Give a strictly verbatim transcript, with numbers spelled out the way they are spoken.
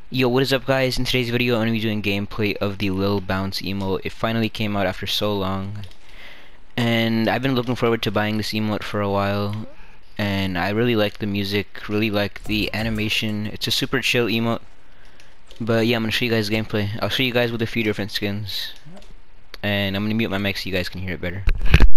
Yo, what is up guys? In today's video I'm going to be doing gameplay of the Lil Bounce emote. It finally came out after so long. And I've been looking forward to buying this emote for a while. And I really like the music, really like the animation. It's a super chill emote. But yeah, I'm going to show you guys gameplay. I'll show you guys with a few different skins. And I'm going to mute my mic so you guys can hear it better.